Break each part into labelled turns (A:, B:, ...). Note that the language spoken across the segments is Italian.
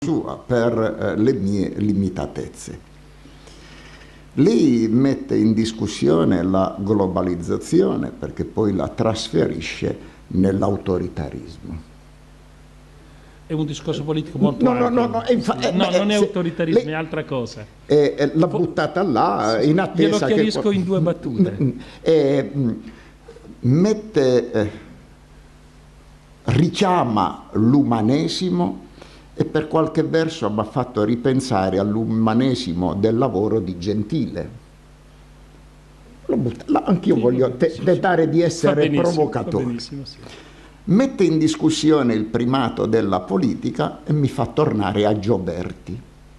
A: sua per le mie limitatezze. Lei mette in discussione la globalizzazione perché poi la trasferisce nell'autoritarismo.
B: È un discorso politico molto ampio. Non è autoritarismo, è altra cosa.
A: L'ha buttata là in attesa
B: che... Glielo chiarisco in due battute.
A: Richiama l'umanesimo e per qualche verso mi ha fatto ripensare all'umanesimo del lavoro di Gentile. Anch'io voglio tentare di essere provocatore.
B: Sì.
A: Mette in discussione il primato della politica e mi fa tornare a Gioberti.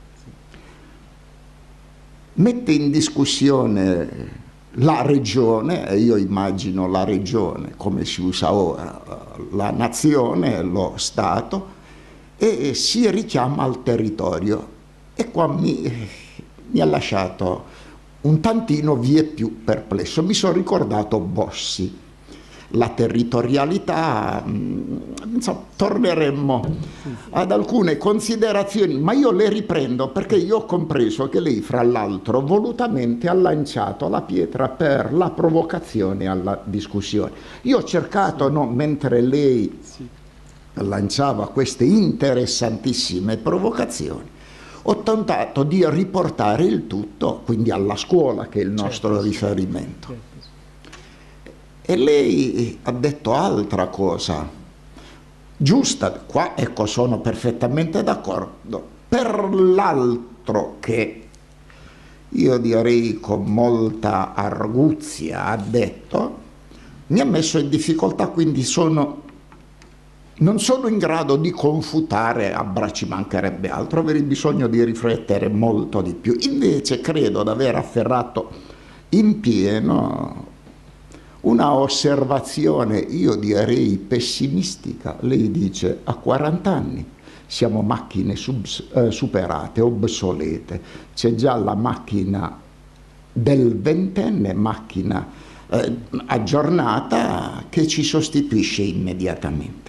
A: Mette in discussione la regione, e io immagino la regione come si usa ora, la nazione, lo Stato, e si richiama al territorio. E qua mi ha lasciato un tantino vie più perplesso. Mi sono ricordato Bossi. La territorialità, insomma, torneremmo ad alcune considerazioni, ma io le riprendo perché io ho compreso che lei, fra l'altro, volutamente ha lanciato la pietra per la provocazione alla discussione. Io ho cercato, mentre lei lanciava queste interessantissime provocazioni, ho tentato di riportare il tutto, quindi alla scuola, che è il nostro riferimento. E lei ha detto altra cosa, giusta, qua ecco sono perfettamente d'accordo, per l'altro che io direi con molta arguzia ha detto, mi ha messo in difficoltà, quindi non sono in grado di confutare, ci mancherebbe altro, avrei bisogno di riflettere molto di più. Invece credo di aver afferrato in pieno una osservazione, io direi pessimistica. Lei dice, a 40 anni siamo macchine superate, obsolete, c'è già la macchina del ventenne, macchina aggiornata che ci sostituisce immediatamente.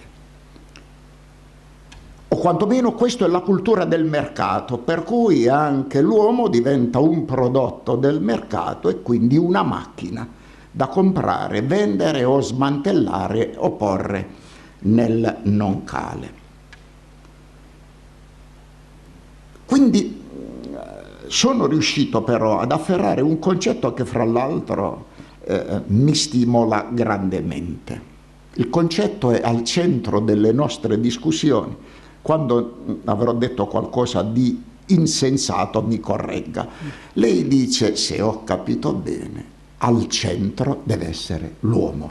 A: O quantomeno questa è la cultura del mercato, per cui anche l'uomo diventa un prodotto del mercato e quindi una macchina da comprare, vendere o smantellare o porre nel non cale. Quindi sono riuscito però ad afferrare un concetto che fra l'altro mi stimola grandemente. Il concetto è al centro delle nostre discussioni. Quando avrò detto qualcosa di insensato mi corregga. Lei dice, se ho capito bene, al centro deve essere l'uomo.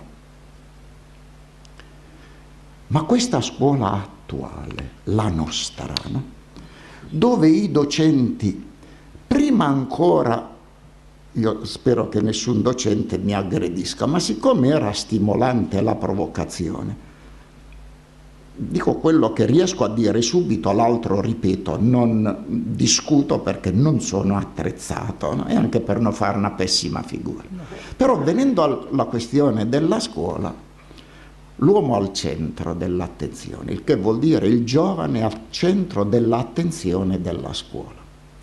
A: Ma questa scuola attuale, la nostra, no? Dove i docenti, prima ancora, io spero che nessun docente mi aggredisca, ma siccome era stimolante la provocazione, dico quello che riesco a dire subito, l'altro ripeto, non discuto perché non sono attrezzato, no? E anche per non fare una pessima figura. Però venendo alla questione della scuola, l'uomo al centro dell'attenzione, il che vuol dire il giovane al centro dell'attenzione della scuola.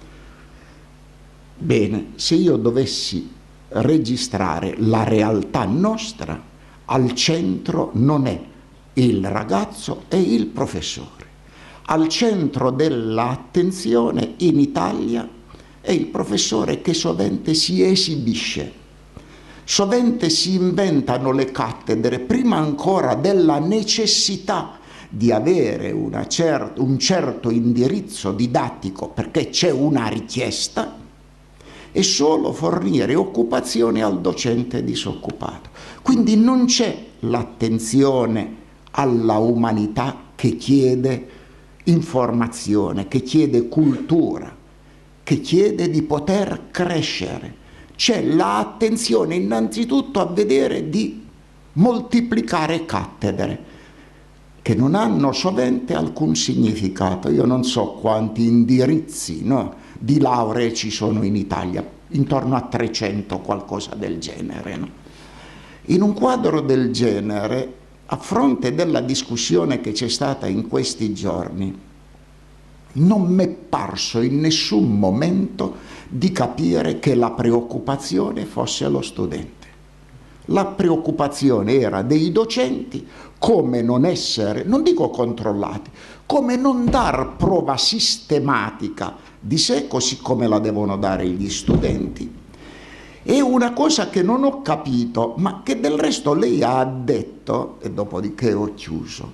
A: Bene, se io dovessi registrare la realtà nostra, al centro non è il ragazzo e il professore. Al centro dell'attenzione in Italia è il professore che sovente si esibisce, sovente si inventano le cattedre prima ancora della necessità di avere un certo indirizzo didattico perché c'è una richiesta, e solo fornire occupazione al docente disoccupato. Quindi non c'è l'attenzione alla umanità che chiede informazione, che chiede cultura, che chiede di poter crescere. C'è l'attenzione innanzitutto a vedere di moltiplicare cattedre che non hanno sovente alcun significato. Io non so quanti indirizzi, no, di lauree ci sono in Italia, intorno a 300, qualcosa del genere, no? In un quadro del genere, a fronte della discussione che c'è stata in questi giorni, non mi è parso in nessun momento di capire che la preoccupazione fosse lo studente. La preoccupazione era dei docenti come non essere, non dico controllati, come non dar prova sistematica di sé così come la devono dare gli studenti. E una cosa che non ho capito, ma che del resto lei ha detto, e dopodiché ho chiuso,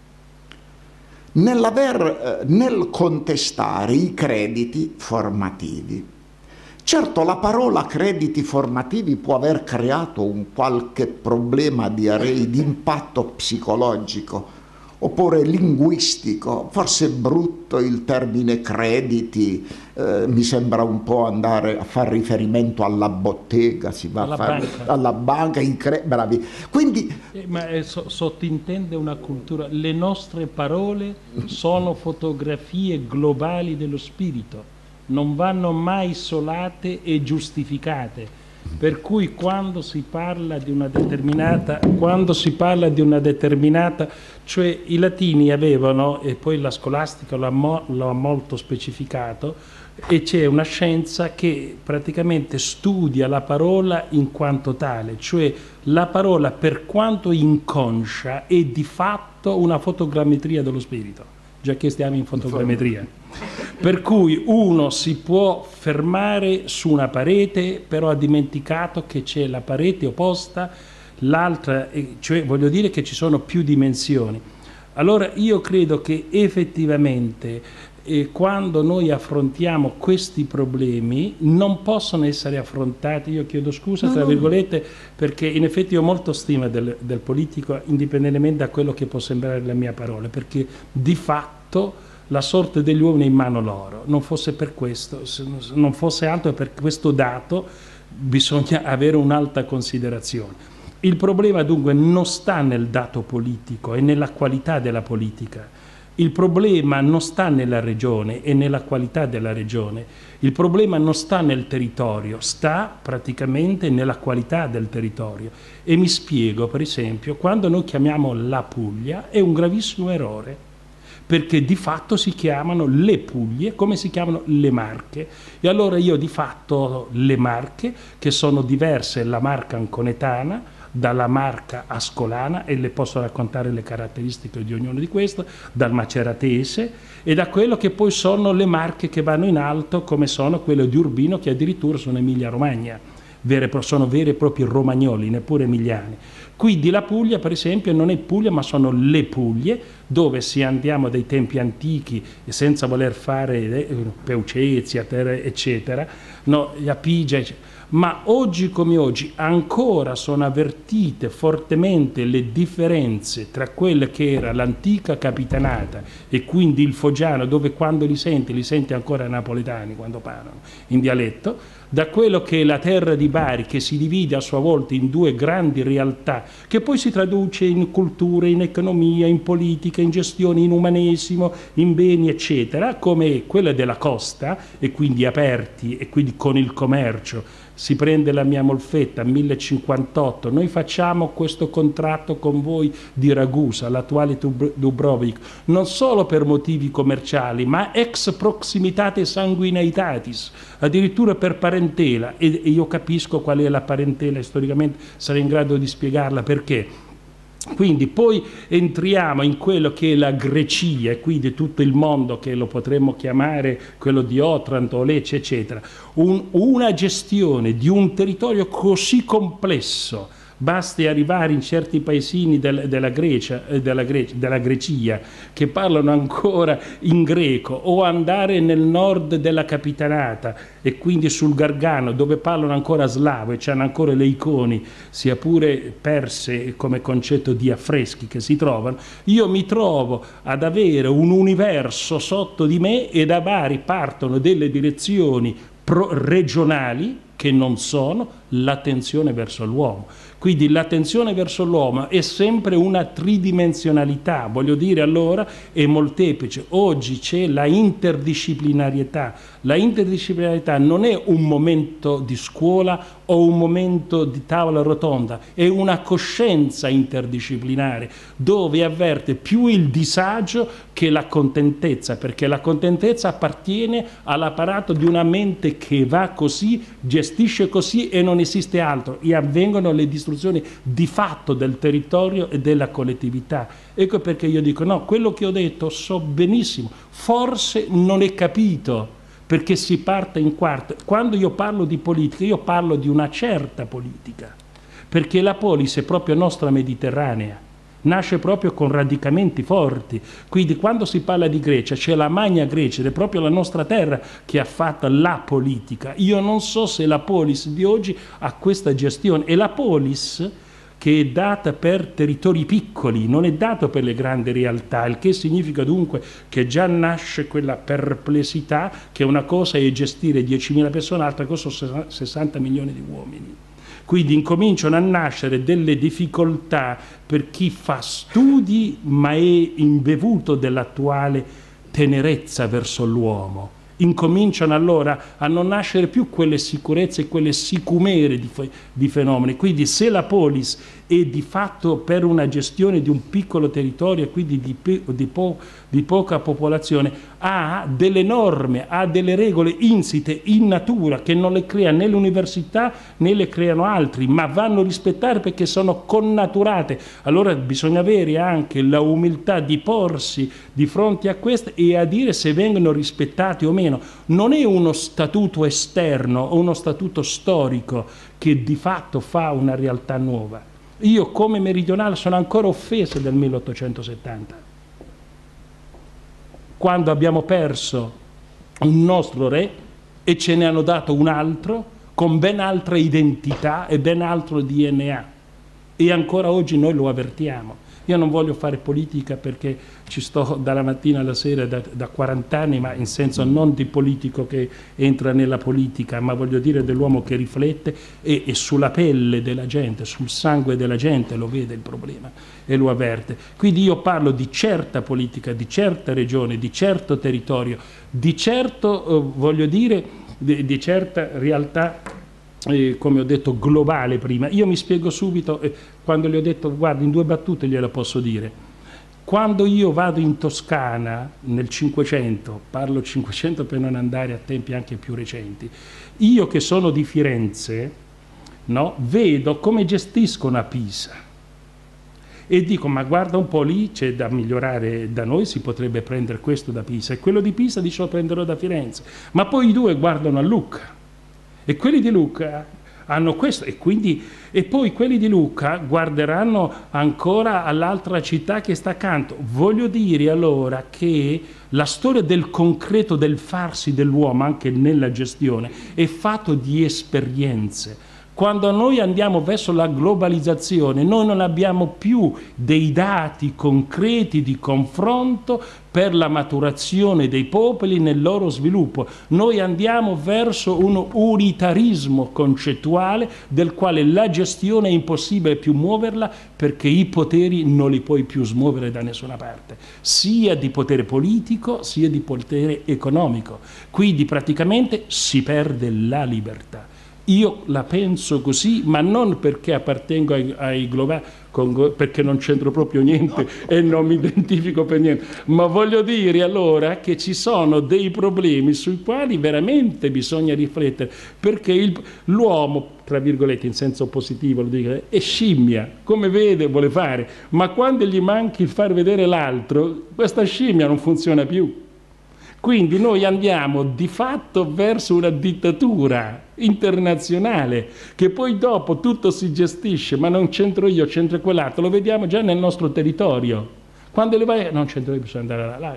A: nel contestare i crediti formativi. Certo, la parola crediti formativi può aver creato un qualche problema, direi, di impatto psicologico oppure linguistico. Forse è brutto il termine crediti, mi sembra un po' andare a fare riferimento alla bottega, si va alla banca, bravi. Quindi,
B: ma sottintende una cultura. Le nostre parole sono fotografie globali dello spirito, non vanno mai isolate e giustificate. Per cui quando si parla di una determinata, cioè i latini avevano, e poi la scolastica lo ha molto specificato, e c'è una scienza che praticamente studia la parola in quanto tale, cioè la parola per quanto inconscia è di fatto una fotogrammetria dello spirito, già che stiamo in fotogrammetria. Per cui uno si può fermare su una parete, però ha dimenticato che c'è la parete opposta, l'altra, cioè voglio dire che ci sono più dimensioni. Allora io credo che effettivamente quando noi affrontiamo questi problemi non possono essere affrontati, io chiedo scusa tra virgolette, perché in effetti ho molto stima del politico, indipendentemente da quello che può sembrare la mia parola, perché di fatto la sorte degli uomini è in mano loro. Non fosse per questo, non fosse altro per questo dato, bisogna avere un'alta considerazione. Il problema dunque non sta nel dato politico e nella qualità della politica. Il problema non sta nella regione e nella qualità della regione. Il problema non sta nel territorio, sta praticamente nella qualità del territorio. E mi spiego, per esempio, quando noi chiamiamo la Puglia è un gravissimo errore, perché di fatto si chiamano le Puglie come si chiamano le Marche. E allora io di fatto ho le Marche, che sono diverse, la Marca anconetana dalla Marca ascolana, e le posso raccontare le caratteristiche di ognuno di queste, dal maceratese e da quello che poi sono le Marche che vanno in alto, come sono quelle di Urbino, che addirittura sono Emilia Romagna, sono veri e propri romagnoli, neppure emiliani. Quindi la Puglia, per esempio, non è Puglia, ma sono le Puglie, dove se andiamo dai tempi antichi, e senza voler fare Peucezia, eccetera, no, la Pigia, eccetera. Ma oggi come oggi ancora sono avvertite fortemente le differenze tra quelle che era l'antica capitanata e quindi il foggiano, dove quando li senti ancora napoletani quando parlano in dialetto, da quello che è la terra di Bari, che si divide a sua volta in due grandi realtà, che poi si traduce in cultura, in economia, in politica, in gestione, in umanesimo, in beni, eccetera, come quella della costa, e quindi aperti, e quindi con il commercio. Si prende la mia Molfetta, 1058, noi facciamo questo contratto con voi di Ragusa, l'attuale Dubrovnik, non solo per motivi commerciali, ma ex proximitate sanguineitatis, addirittura per parentela, e io capisco qual è la parentela, e storicamente sarei in grado di spiegarla perché. Quindi poi entriamo in quello che è la Grecia, e quindi tutto il mondo che lo potremmo chiamare quello di Otranto, Lecce, eccetera. Una gestione di un territorio così complesso, basti arrivare in certi paesini della Grecia, che parlano ancora in greco, o andare nel nord della Capitanata e quindi sul Gargano, dove parlano ancora slavo e c'hanno ancora le icone, sia pure perse come concetto di affreschi che si trovano. Io mi trovo ad avere un universo sotto di me, e da Bari partono delle direzioni regionali che non sono l'attenzione verso l'uomo. Quindi l'attenzione verso l'uomo è sempre una tridimensionalità, voglio dire allora è molteplice. Oggi c'è la interdisciplinarietà. La interdisciplinarietà non è un momento di scuola o un momento di tavola rotonda, è una coscienza interdisciplinare dove avverte più il disagio che la contentezza, perché la contentezza appartiene all'apparato di una mente che va così, gestisce così e non esiste altro, e avvengono le distruzioni di fatto del territorio e della collettività. Ecco perché io dico no, quello che ho detto so benissimo, forse non è capito, perché si parte in quarto. Quando io parlo di politica, io parlo di una certa politica, perché la polis è proprio nostra mediterranea, nasce proprio con radicamenti forti. Quindi quando si parla di Grecia c'è la Magna Grecia ed è proprio la nostra terra che ha fatto la politica. Io non so se la polis di oggi ha questa gestione, e la polis che è data per territori piccoli, non è dato per le grandi realtà, il che significa dunque che già nasce quella perplessità che una cosa è gestire 10.000 persone, altra cosa sono 60 milioni di uomini. Quindi incominciano a nascere delle difficoltà per chi fa studi ma è imbevuto dell'attuale tenerezza verso l'uomo. Incominciano allora a non nascere più quelle sicurezze e quelle sicumere di fenomeni. Quindi se la polis è di fatto per una gestione di un piccolo territorio e quindi di poca popolazione, ha delle norme, ha delle regole insite in natura che non le crea né l'università né le creano altri, ma vanno rispettate perché sono connaturate. Allora bisogna avere anche la umiltà di porsi di fronte a queste e a dire se vengono rispettati o meno. Non è uno statuto esterno o uno statuto storico che di fatto fa una realtà nuova. Io come meridionale sono ancora offeso del 1870, quando abbiamo perso un nostro re e ce ne hanno dato un altro con ben altra identità e ben altro DNA, e ancora oggi noi lo avvertiamo. Io non voglio fare politica perché ci sto dalla mattina alla sera da 40 anni, ma in senso non di politico che entra nella politica, ma voglio dire dell'uomo che riflette e sulla pelle della gente, sul sangue della gente lo vede il problema e lo avverte. Quindi io parlo di certa politica, di certa regione, di certo territorio, di certo, voglio dire, di certa realtà, come ho detto, globale prima. Io mi spiego subito, quando gli ho detto, guarda, in 2 battute glielo posso dire. Quando io vado in Toscana nel 500, parlo 500 per non andare a tempi anche più recenti, io che sono di Firenze, no, vedo come gestiscono a Pisa e dico, ma guarda un po' lì, c'è da migliorare, da noi si potrebbe prendere questo da Pisa, e quello di Pisa dice lo prenderò da Firenze, ma poi i 2 guardano a Lucca e quelli di Lucca hanno questo, e poi quelli di Lucca guarderanno ancora all'altra città che sta accanto. Voglio dire allora che la storia del concreto, del farsi dell'uomo anche nella gestione è fatto di esperienze. Quando noi andiamo verso la globalizzazione, noi non abbiamo più dei dati concreti di confronto per la maturazione dei popoli nel loro sviluppo. Noi andiamo verso un unitarismo concettuale del quale la gestione è impossibile più muoverla, perché i poteri non li puoi più smuovere da nessuna parte, sia di potere politico sia di potere economico. Quindi praticamente si perde la libertà. Io la penso così, ma non perché appartengo ai globali, perché non c'entro proprio niente e non mi identifico per niente, ma voglio dire allora che ci sono dei problemi sui quali veramente bisogna riflettere, perché l'uomo, tra virgolette in senso positivo lo dico, è scimmia, come vede vuole fare, ma quando gli manchi il far vedere l'altro, questa scimmia non funziona più. Quindi noi andiamo di fatto verso una dittatura internazionale, che poi dopo tutto si gestisce, ma non c'entro io, c'entra quell'altro, lo vediamo già nel nostro territorio. Quando le vai, non c'entro io, bisogna andare là.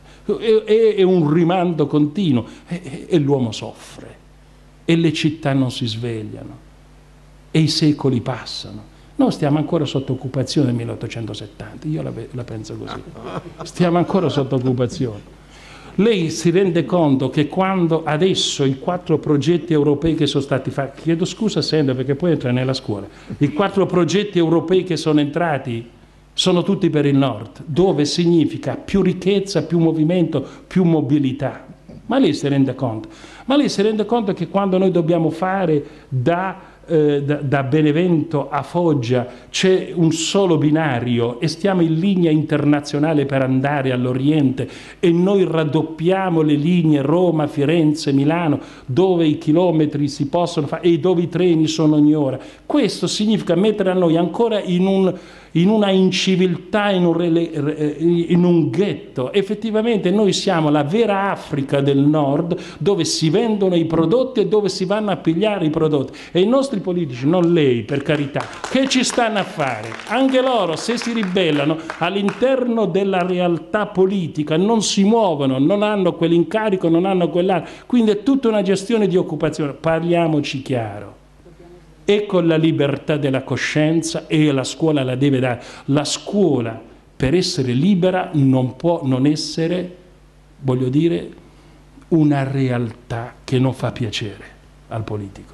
B: È un rimando continuo e l'uomo soffre, e le città non si svegliano, e i secoli passano. Noi stiamo ancora sotto occupazione del 1870, io la penso così, stiamo ancora sotto occupazione. Lei si rende conto che quando adesso i 4 progetti europei che sono stati fatti, chiedo scusa Sandra perché poi entra nella scuola, i 4 progetti europei che sono entrati sono tutti per il nord, dove significa più ricchezza, più movimento, più mobilità. Ma lei si rende conto? Ma lei si rende conto che quando noi dobbiamo fare da Benevento a Foggia c'è un solo binario e stiamo in linea internazionale per andare all'Oriente e noi raddoppiamo le linee Roma, Firenze, Milano, dove i chilometri si possono fare e dove i treni sono ogni ora. Questo significa mettere a noi ancora in una inciviltà, in un ghetto. Effettivamente noi siamo la vera Africa del nord, dove si vendono i prodotti e dove si vanno a pigliare i prodotti. E i nostri politici, non lei per carità, che ci stanno a fare? Anche loro, se si ribellano all'interno della realtà politica, non si muovono, non hanno quell'incarico, non hanno quell'altro. Quindi è tutta una gestione di occupazione. Parliamoci chiaro. E con la libertà della coscienza, e la scuola la deve dare. La scuola, per essere libera, non può non essere, voglio dire, una realtà che non fa piacere al politico.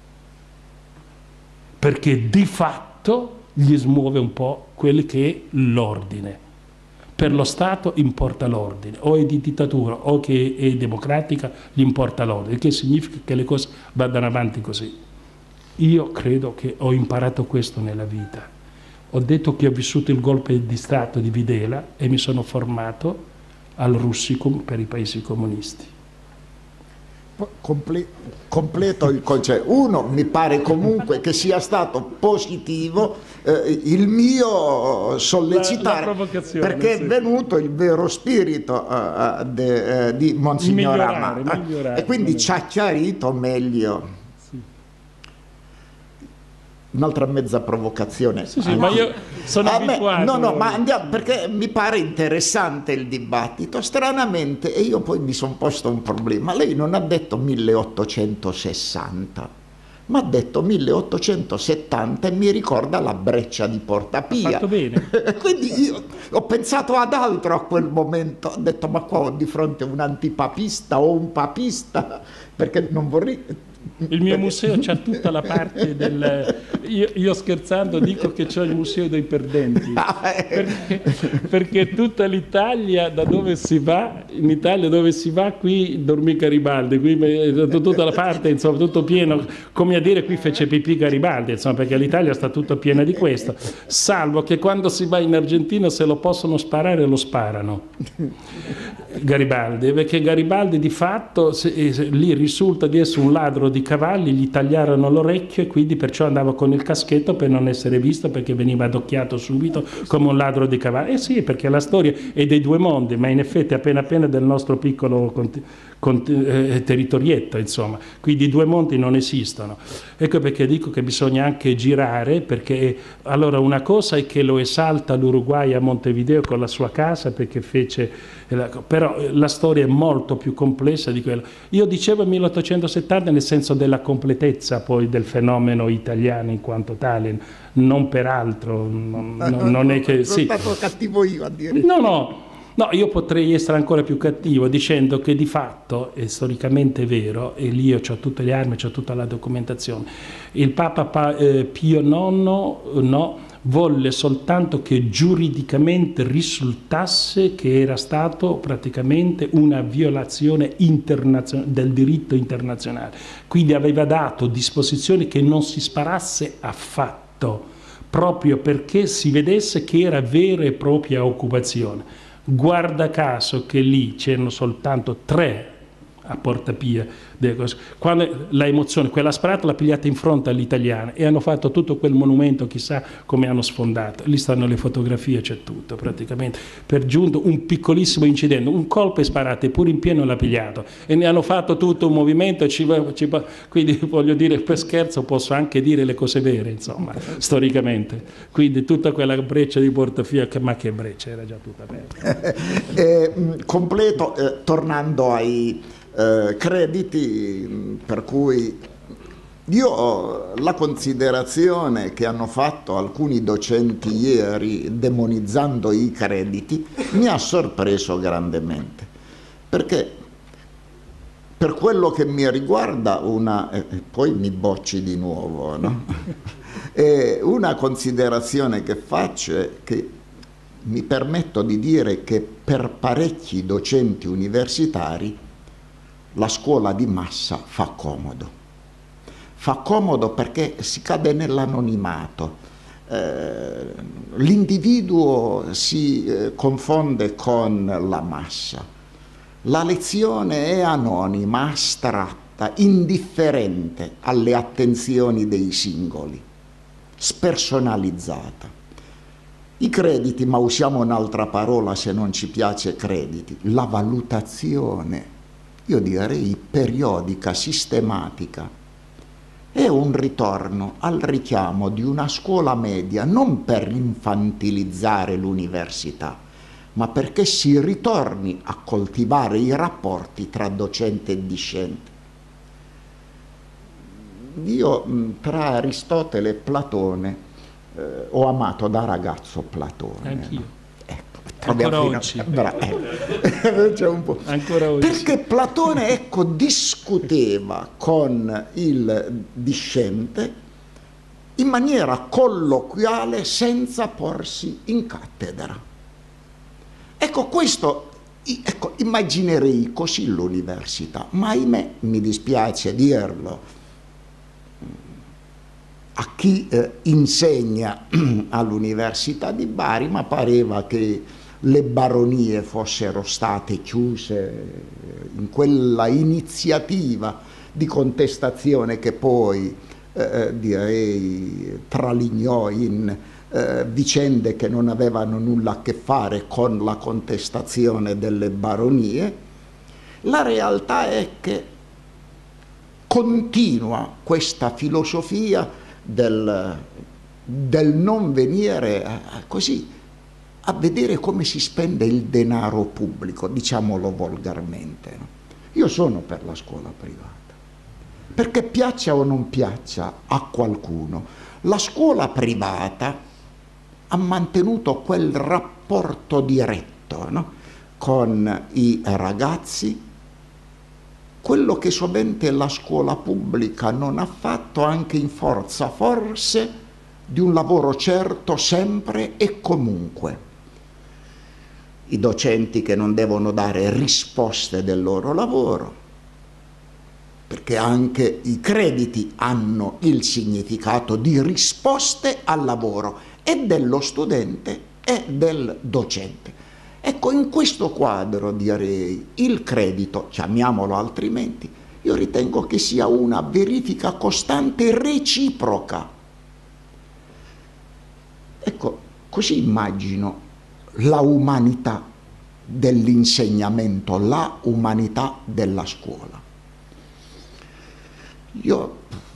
B: Perché di fatto gli smuove un po' quello che è l'ordine. Per lo Stato importa l'ordine, o è di dittatura o che è democratica, gli importa l'ordine, che significa che le cose vadano avanti così. Io credo che ho imparato questo nella vita. Ho detto che ho vissuto il golpe di Stato di Videla e mi sono formato al Russicum per i paesi comunisti.
A: Completo il concetto. Uno, mi pare comunque che sia stato positivo il mio sollecitare, perché è venuto il vero spirito di Monsignor Amara, e quindi ci ha chiarito meglio. Un'altra mezza provocazione.
B: Sì, ma io sono abituato.
A: No, ma andiamo, perché mi pare interessante il dibattito. Stranamente, e io poi mi sono posto un problema, lei non ha detto 1860, ma ha detto 1870 e mi ricorda la breccia di Porta Pia.
B: Ha fatto bene.
A: Quindi io ho pensato ad altro a quel momento, ho detto ma qua ho di fronte un antipapista o un papista, perché non vorrei...
B: Il mio museo c'ha tutta la parte del... Io scherzando dico che c'ho il museo dei perdenti, perché tutta l'Italia, da dove si va, in Italia dove si va, qui dormì Garibaldi, qui tutta la parte, insomma, tutto pieno, come a dire qui fece pipì Garibaldi, insomma, perché l'Italia sta tutta piena di questo, salvo che quando si va in Argentina se lo possono sparare lo sparano. Garibaldi, perché Garibaldi di fatto lì risulta di essere un ladro di cavalli, gli tagliarono l'orecchio e quindi perciò andava con il caschetto per non essere visto, perché veniva adocchiato subito come un ladro di cavalli. Sì, perché la storia è dei due mondi, ma in effetti appena del nostro piccolo territorietto, insomma, quindi i due mondi non esistono. Ecco perché dico che bisogna anche girare, perché allora una cosa è che lo esalta l'Uruguay a Montevideo con la sua casa perché fece, però la storia è molto più complessa di quello. Io dicevo 1870 nel senso della completezza poi del fenomeno italiano in quanto tale, non per altro, non è che...
A: Sono stato cattivo io a dire.
B: No, io potrei essere ancora più cattivo dicendo che di fatto, è storicamente vero, e lì io ho tutte le armi, ho tutta la documentazione, il Papa Pio IX volle soltanto che giuridicamente risultasse che era stato praticamente una violazione del diritto internazionale. Quindi aveva dato disposizioni che non si sparasse affatto, proprio perché si vedesse che era vera e propria occupazione. Guarda caso che lì c'erano soltanto 3 a Porta Pia, quando la emozione, quella sparata l'ha pigliata in fronte all'italiana e hanno fatto tutto quel monumento, chissà come hanno sfondato, lì stanno le fotografie, c'è tutto praticamente, per giunto un piccolissimo incidente, un colpo e sparate, pure in pieno l'ha pigliato e ne hanno fatto tutto un movimento, quindi voglio dire, per scherzo posso anche dire le cose vere, insomma, storicamente, quindi tutta quella breccia di Portafia, ma che breccia, era già tutta aperta.
A: Completo, tornando ai crediti, per cui io la considerazione che hanno fatto alcuni docenti ieri demonizzando i crediti mi ha sorpreso grandemente, perché per quello che mi riguarda, poi mi bocci di nuovo, no? Una considerazione che faccio è che mi permetto di dire che per parecchi docenti universitari la scuola di massa fa comodo. Fa comodo perché si cade nell'anonimato. L'individuo si confonde con la massa. La lezione è anonima, astratta, indifferente alle attenzioni dei singoli, spersonalizzata. I crediti, ma usiamo un'altra parola se non ci piace crediti, la valutazione, io direi periodica, sistematica, è un ritorno al richiamo di una scuola media, non per infantilizzare l'università, ma perché si ritorni a coltivare i rapporti tra docente e discente. Io tra Aristotele e Platone ho amato da ragazzo Platone.
B: Anch'io.
A: Ecco,
B: ancora oggi.
A: C'è un po'.
B: Ancora oggi.
A: Perché Platone, ecco, discuteva con il discente in maniera colloquiale senza porsi in cattedra. Ecco, immaginerei così l'università, ma ahimè, mi dispiace dirlo, a chi insegna all'Università di Bari, ma pareva che le baronie fossero state chiuse in quella iniziativa di contestazione che poi, direi, tralignò in vicende che non avevano nulla a che fare con la contestazione delle baronie. La realtà è che continua questa filosofia del non venire così a vedere come si spende il denaro pubblico, diciamolo volgarmente. Io sono per la scuola privata, perché piaccia o non piaccia a qualcuno, la scuola privata ha mantenuto quel rapporto diretto, no? Con i ragazzi, quello che sovente la scuola pubblica non ha fatto, anche in forza forse di un lavoro certo sempre e comunque. I docenti che non devono dare risposte del loro lavoro, perché anche i crediti hanno il significato di risposte al lavoro e dello studente e del docente. Ecco, in questo quadro direi il credito, chiamiamolo altrimenti, io ritengo che sia una verifica costante e reciproca. Ecco, così immagino la umanità dell'insegnamento, la umanità della scuola. Io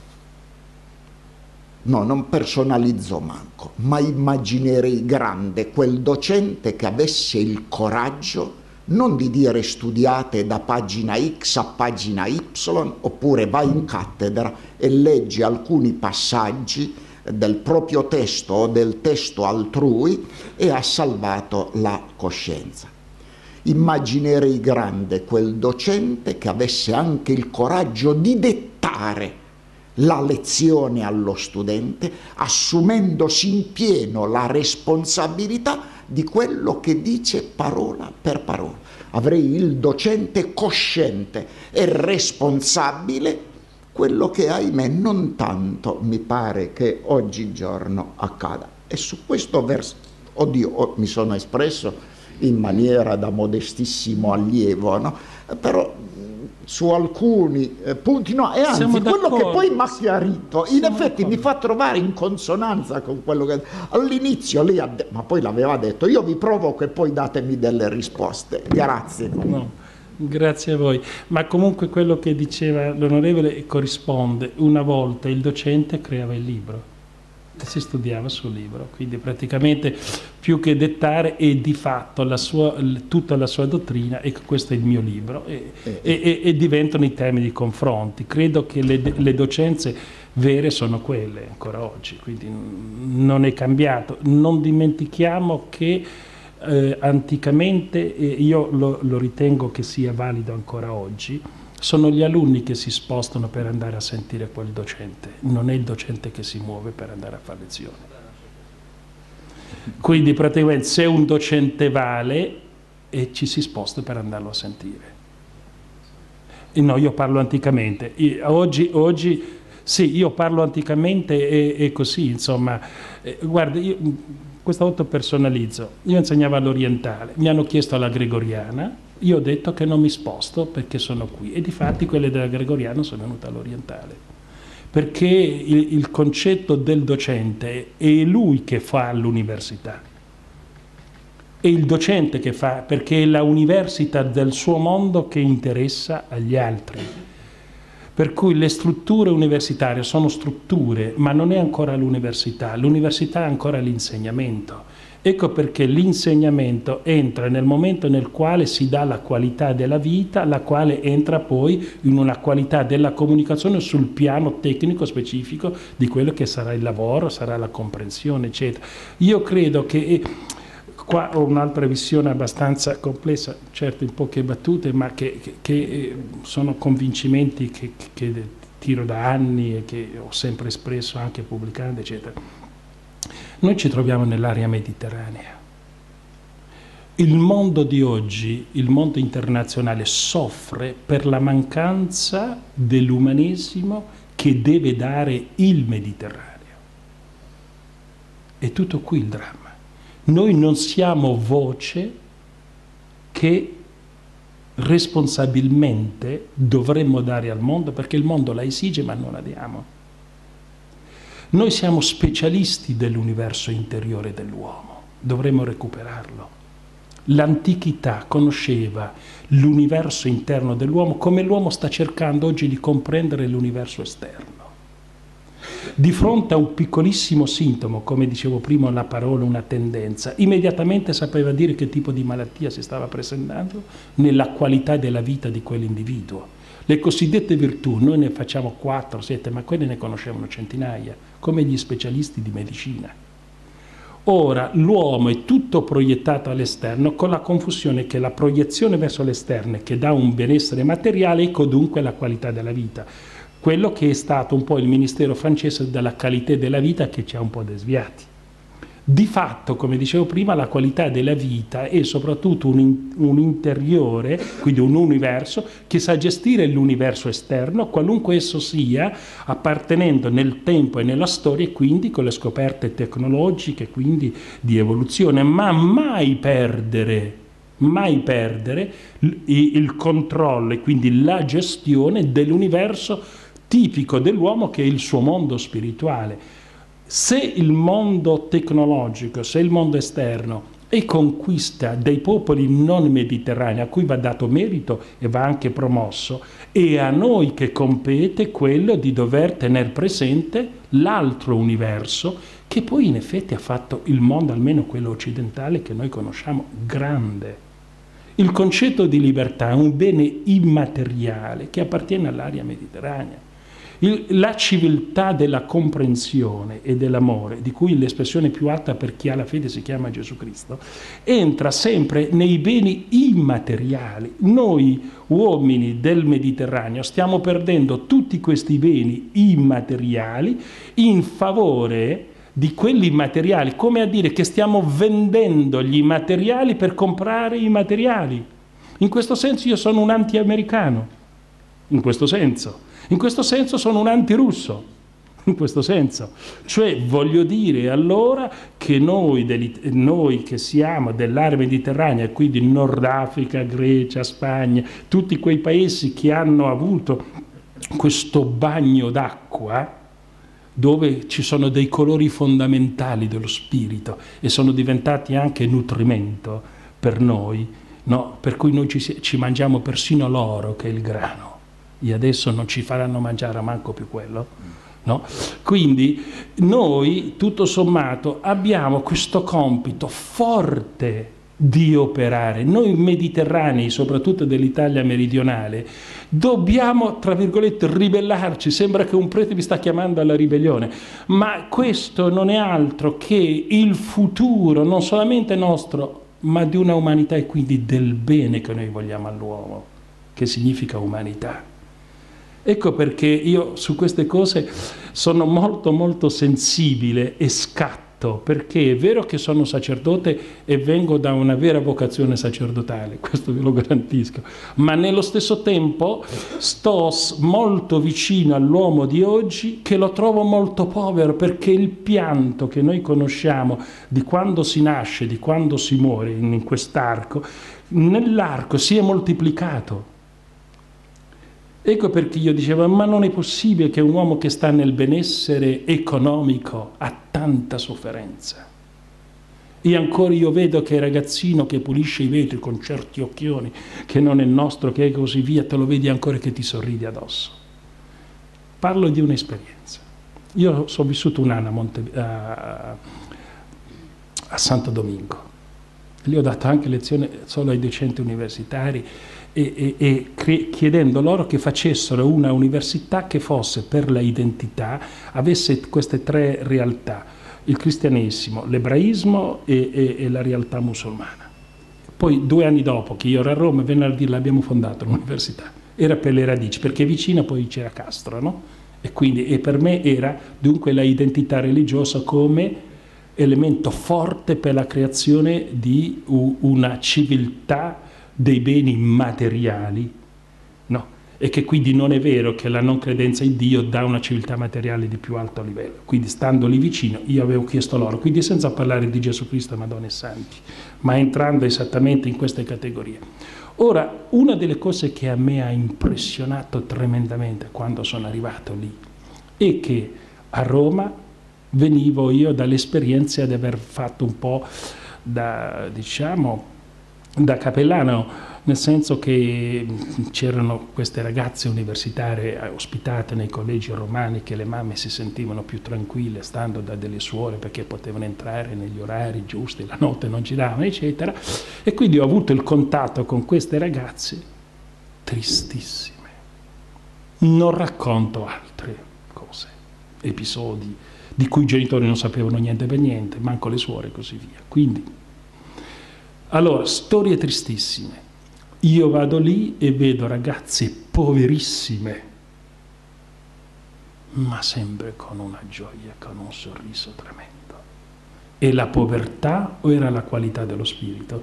A: non personalizzo manco, ma immaginerei grande quel docente che avesse il coraggio non di dire studiate da pagina X a pagina Y, oppure vai in cattedra e leggi alcuni passaggi del proprio testo o del testo altrui e ha salvato la coscienza. Immaginerei grande quel docente che avesse anche il coraggio di dettare la lezione allo studente, assumendosi in pieno la responsabilità di quello che dice parola per parola. Avrei il docente cosciente e responsabile, quello che ahimè non tanto mi pare che oggigiorno accada. E su questo verso, mi sono espresso in maniera da modestissimo allievo, no? Però su alcuni punti no, e anzi quello che poi mi ha chiarito in effetti mi fa trovare in consonanza con quello che all'inizio lei ha detto, ma poi l'aveva detto, io vi provoco e poi datemi delle risposte. Grazie.
B: No, grazie a voi, ma comunque quello che diceva l'onorevole corrisponde. Una volta il docente creava il libro e si studiava sul libro, quindi praticamente più che dettare è di fatto tutta la sua dottrina, e questo è il mio libro, e diventano i temi di confronti. Credo che le docenze vere sono quelle ancora oggi, quindi non è cambiato. Non dimentichiamo che anticamente, e io lo ritengo che sia valido ancora oggi, sono gli alunni che si spostano per andare a sentire quel docente, non è il docente che si muove per andare a fare lezione. Quindi praticamente se un docente vale e ci si sposta per andarlo a sentire. E no, io parlo anticamente. Oggi sì, io parlo anticamente e così, insomma. Guarda, io questa volta personalizzo. Io insegnavo all'orientale, mi hanno chiesto alla gregoriana, io ho detto che non mi sposto perché sono qui. E difatti quelle della gregoriana sono venute all'orientale. Perché il concetto del docente è lui che fa l'università. È il docente che fa, perché è la università del suo mondo che interessa agli altri. Per cui le strutture universitarie sono strutture, ma non è ancora l'università è ancora l'insegnamento. Ecco perché l'insegnamento entra nel momento nel quale si dà la qualità della vita, la quale entra poi in una qualità della comunicazione sul piano tecnico specifico di quello che sarà il lavoro, sarà la comprensione, eccetera. Io credo che... Qua ho un'altra visione abbastanza complessa, certo in poche battute, ma che sono convincimenti che tiro da anni e che ho sempre espresso anche pubblicando, eccetera. Noi ci troviamo nell'area mediterranea. Il mondo di oggi, il mondo internazionale, soffre per la mancanza dell'umanesimo che deve dare il Mediterraneo. È tutto qui il dramma. Noi non siamo voce che responsabilmente dovremmo dare al mondo, perché il mondo la esige ma non la diamo. Noi siamo specialisti dell'universo interiore dell'uomo, dovremmo recuperarlo. L'antichità conosceva l'universo interno dell'uomo come l'uomo sta cercando oggi di comprendere l'universo esterno. Di fronte a un piccolissimo sintomo, come dicevo prima, la parola, una tendenza, immediatamente sapeva dire che tipo di malattia si stava presentando nella qualità della vita di quell'individuo. Le cosiddette virtù, noi ne facciamo 4, 7, ma quelle ne conoscevano centinaia, come gli specialisti di medicina. Ora l'uomo è tutto proiettato all'esterno con la confusione che la proiezione verso l'esterno che dà un benessere materiale, ecco dunque la qualità della vita. Quello che è stato un po' il ministero francese della qualità della vita che ci ha un po' desviati. Di fatto, come dicevo prima, la qualità della vita è soprattutto un interiore, quindi un universo, che sa gestire l'universo esterno, qualunque esso sia, appartenendo nel tempo e nella storia, e quindi con le scoperte tecnologiche, quindi di evoluzione, ma mai perdere il controllo e quindi la gestione dell'universo tipico dell'uomo che è il suo mondo spirituale. Se il mondo tecnologico, se il mondo esterno è conquista dei popoli non mediterranei a cui va dato merito e va anche promosso, è a noi che compete quello di dover tenere presente l'altro universo che poi in effetti ha fatto il mondo, almeno quello occidentale che noi conosciamo, grande. Il concetto di libertà è un bene immateriale che appartiene all'area mediterranea. La civiltà della comprensione e dell'amore, di cui l'espressione più alta per chi ha la fede si chiama Gesù Cristo, entra sempre nei beni immateriali. Noi uomini del Mediterraneo stiamo perdendo tutti questi beni immateriali in favore di quelli immateriali, come a dire che stiamo vendendo gli immateriali per comprare i materiali. In questo senso io sono un anti-americano, in questo senso. In questo senso sono un antirusso, in questo senso. Cioè voglio dire allora che noi che siamo dell'area mediterranea, e quindi Nord Africa, Grecia, Spagna, tutti quei paesi che hanno avuto questo bagno d'acqua, dove ci sono dei colori fondamentali dello spirito e sono diventati anche nutrimento per noi, no? Per cui noi ci mangiamo persino l'oro che è il grano. E adesso non ci faranno mangiare manco più quello, no? Quindi noi tutto sommato abbiamo questo compito forte di operare. Noi mediterranei, soprattutto dell'Italia meridionale, dobbiamo, tra virgolette, ribellarci. Sembra che un prete vi sta chiamando alla ribellione, ma questo non è altro che il futuro, non solamente nostro, ma di una umanità e quindi del bene che noi vogliamo all'uomo, che significa umanità. Ecco perché io su queste cose sono molto molto sensibile e scatto, perché è vero che sono sacerdote e vengo da una vera vocazione sacerdotale, questo ve lo garantisco, ma nello stesso tempo sto molto vicino all'uomo di oggi, che lo trovo molto povero, perché il pianto che noi conosciamo di quando si nasce, di quando si muore in quest'arco, nell'arco si è moltiplicato. Ecco perché io dicevo, ma non è possibile che un uomo che sta nel benessere economico ha tanta sofferenza. E ancora io vedo che il ragazzino che pulisce i vetri con certi occhioni, che non è nostro, che è così via, te lo vedi ancora che ti sorride addosso. Parlo di un'esperienza. Io sono vissuto un anno a Santo Domingo. Lì ho dato anche lezioni solo ai docenti universitari, chiedendo loro che facessero una università che fosse per la identità, avesse queste tre realtà: il cristianesimo, l'ebraismo e la realtà musulmana. Poi 2 anni dopo che io ero a Roma, vennero a dire: l'abbiamo fondata l'università, era per le radici, perché vicino poi c'era Castro, no? E quindi per me era dunque la identità religiosa come elemento forte per la creazione di una civiltà dei beni materiali, no? E che quindi non è vero che la non credenza in Dio dà una civiltà materiale di più alto livello. Quindi stando lì vicino io avevo chiesto loro, quindi senza parlare di Gesù Cristo, Madonna e Santi, ma entrando esattamente in queste categorie. Ora, una delle cose che a me ha impressionato tremendamente quando sono arrivato lì è che a Roma venivo io dall'esperienza di aver fatto un po' da, diciamo, da cappellano, nel senso che c'erano queste ragazze universitarie ospitate nei collegi romani, che le mamme si sentivano più tranquille stando da delle suore perché potevano entrare negli orari giusti, la notte non giravano, eccetera. E quindi ho avuto il contatto con queste ragazze tristissime. Non racconto altre cose, episodi di cui i genitori non sapevano niente per niente, manco le suore e così via. Quindi, allora, storie tristissime. Io vado lì e vedo ragazze poverissime, ma sempre con una gioia, con un sorriso tremendo. E la povertà o era la qualità dello spirito?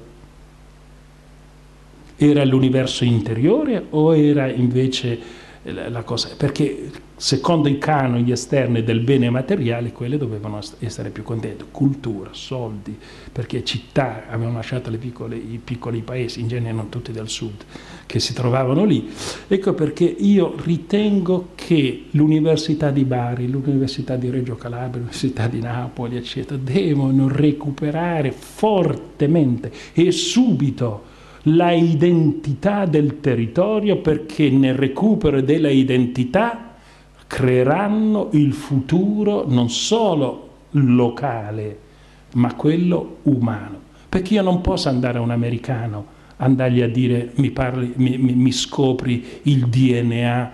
B: Era l'universo interiore o era invece la cosa? Perché secondo i canoni esterni del bene materiale, quelle dovevano essere più contente. Cultura, soldi, perché città avevano lasciato i piccoli paesi, in genere non tutti del sud, che si trovavano lì. Ecco perché io ritengo che l'Università di Bari, l'Università di Reggio Calabria, l'Università di Napoli, eccetera, devono recuperare fortemente e subito la identità del territorio, perché nel recupero della identità creeranno il futuro non solo locale, ma quello umano. Perché io non posso andare a un americano, andargli a dire mi scopri il DNA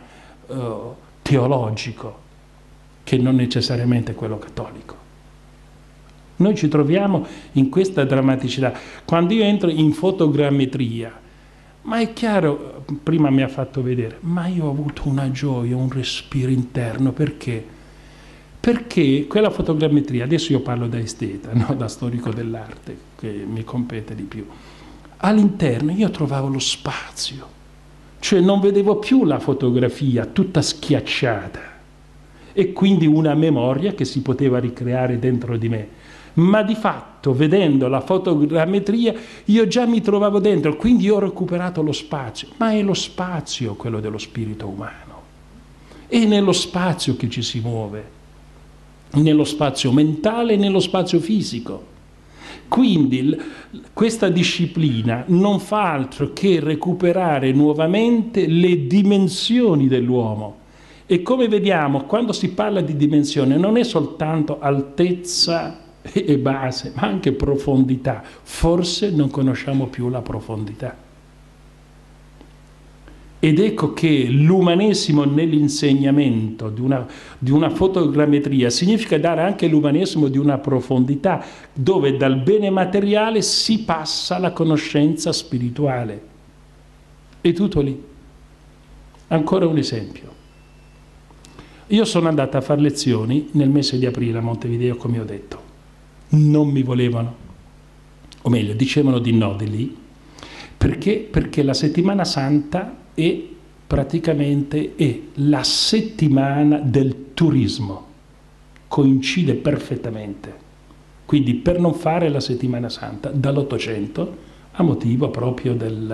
B: teologico, che non necessariamente è quello cattolico. Noi ci troviamo in questa drammaticità. Quando io entro in fotogrammetria, ma è chiaro, prima mi ha fatto vedere, ma io ho avuto una gioia, un respiro interno. Perché? Perché quella fotogrammetria, adesso io parlo da esteta, no? Da storico dell'arte, che mi compete di più, all'interno io trovavo lo spazio, cioè non vedevo più la fotografia tutta schiacciata e quindi una memoria che si poteva ricreare dentro di me. Ma di fatto, vedendo la fotogrammetria, io già mi trovavo dentro, quindi ho recuperato lo spazio. Ma è lo spazio quello dello spirito umano. È nello spazio che ci si muove, nello spazio mentale e nello spazio fisico. Quindi questa disciplina non fa altro che recuperare nuovamente le dimensioni dell'uomo. E come vediamo, quando si parla di dimensione, non è soltanto altezza e base, ma anche profondità. Forse non conosciamo più la profondità. Ed ecco che l'umanesimo nell'insegnamento di una fotogrammetria significa dare anche l'umanesimo di una profondità, dove dal bene materiale si passa alla conoscenza spirituale. È tutto lì. Ancora un esempio. Io sono andata a fare lezioni nel mese di aprile a Montevideo, come ho detto. Non mi volevano, o meglio, dicevano di no di lì. Perché? Perché la settimana santa è praticamente la settimana del turismo, coincide perfettamente. Quindi per non fare la settimana santa dall'800 a motivo proprio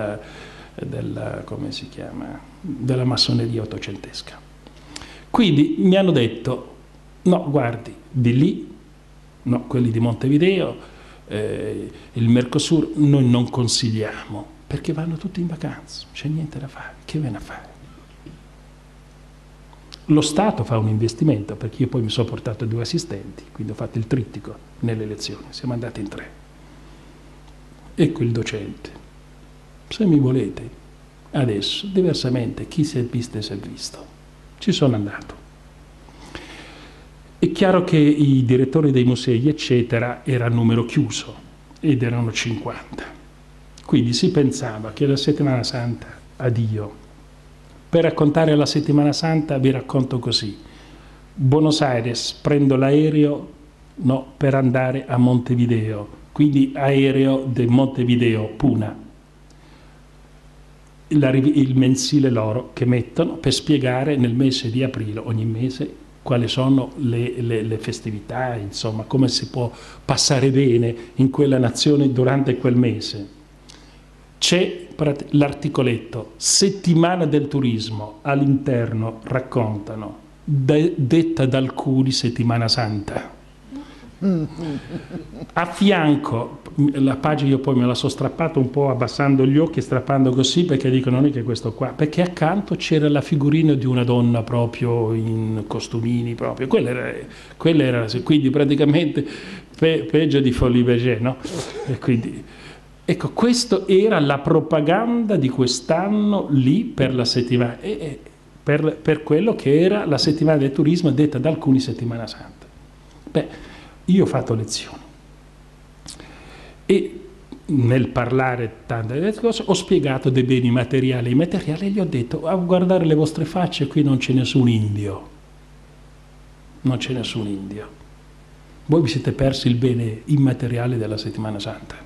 B: come si chiama, della massoneria ottocentesca. Quindi mi hanno detto, no, guardi, di lì, no, quelli di Montevideo, il Mercosur, noi non consigliamo, perché vanno tutti in vacanza, non c'è niente da fare, che viene a fare? Lo Stato fa un investimento, perché io poi mi sono portato 2 assistenti, quindi ho fatto il trittico nelle lezioni, siamo andati in 3. Ecco il docente, se mi volete, adesso, diversamente, chi si è visto si è visto. Ci sono andato. È chiaro che i direttori dei musei, eccetera, era a numero chiuso, ed erano 50. Quindi si pensava che la settimana santa, addio. Per raccontare la settimana santa vi racconto così. Buenos Aires, prendo l'aereo, no, per andare a Montevideo, quindi aereo di Montevideo, Puna. Il mensile loro che mettono per spiegare nel mese di aprile, ogni mese, quali sono le festività, insomma, come si può passare bene in quella nazione durante quel mese. C'è l'articoletto settimana del turismo, all'interno raccontano detta da alcuni settimana santa. A fianco la pagina, io poi me la sono strappata un po' abbassando gli occhi, strappando così, perché dico non è che questo qua, perché accanto c'era la figurina di una donna proprio in costumini proprio, quella era quindi praticamente peggio di Folie Bergère, no? E quindi ecco, questa era la propaganda di quest'anno lì per la settimana, per quello che era la settimana del turismo detta da alcuni settimana santa. Beh, io ho fatto lezioni e nel parlare tante cose ho spiegato dei beni materiali e immateriali e gli ho detto: a guardare le vostre facce qui non c'è nessun indio, non c'è nessun indio, voi vi siete persi il bene immateriale della settimana santa,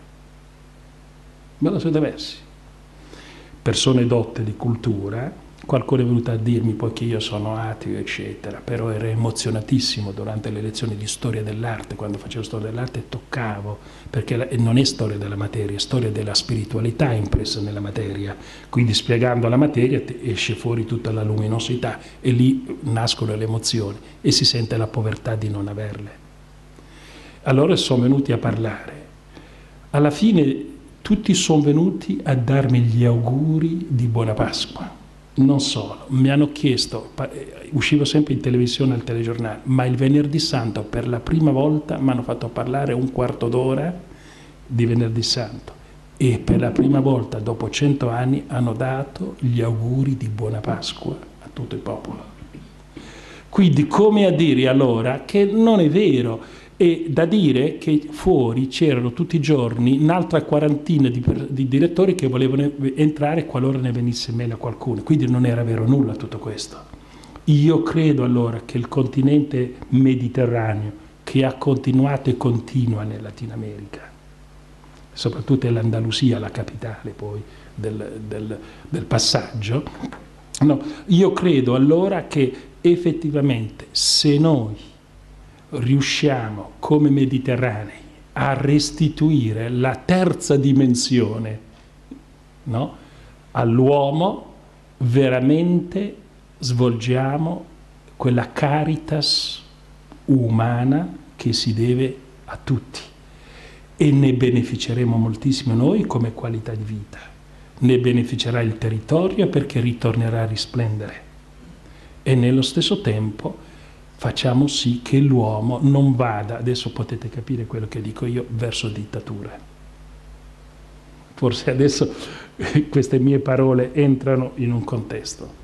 B: ve lo siete persi. Persone dotte di cultura, qualcuno è venuto a dirmi, poiché io sono ateo eccetera, però ero emozionatissimo durante le lezioni di storia dell'arte, quando facevo storia dell'arte toccavo, perché non è storia della materia, è storia della spiritualità impressa nella materia, quindi spiegando la materia esce fuori tutta la luminosità e lì nascono le emozioni e si sente la povertà di non averle. Allora sono venuti a parlare, alla fine tutti sono venuti a darmi gli auguri di buona Pasqua. Non solo, mi hanno chiesto, uscivo sempre in televisione al telegiornale, ma il venerdì santo per la prima volta mi hanno fatto parlare un quarto d'ora di venerdì santo e per la prima volta dopo 100 anni hanno dato gli auguri di buona Pasqua a tutto il popolo. Quindi come a dire allora che non è vero, e da dire che fuori c'erano tutti i giorni un'altra quarantina di direttori che volevano entrare qualora ne venisse meno a qualcuno, quindi non era vero nulla tutto questo. Io credo allora che il continente mediterraneo, che ha continuato e continua nel Latino America, soprattutto è l'Andalusia, la capitale poi del passaggio, no, io credo allora che effettivamente se noi riusciamo come mediterranei a restituire la terza dimensione, no, all'uomo, veramente svolgiamo quella caritas umana che si deve a tutti e ne beneficeremo moltissimo noi come qualità di vita, ne beneficerà il territorio perché ritornerà a risplendere e nello stesso tempo facciamo sì che l'uomo non vada, adesso potete capire quello che dico io, verso dittatura. Forse adesso queste mie parole entrano in un contesto.